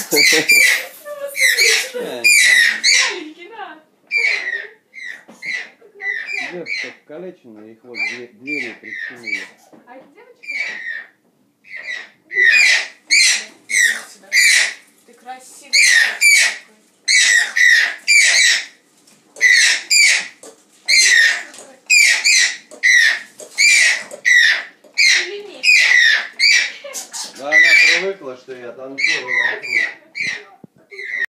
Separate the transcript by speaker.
Speaker 1: Маленький, да.
Speaker 2: Девушка покалеченная, их вот двери причинили.
Speaker 1: А это девочка? Сюда. Ты красивый.
Speaker 2: Да, она привыкла, что я танцую.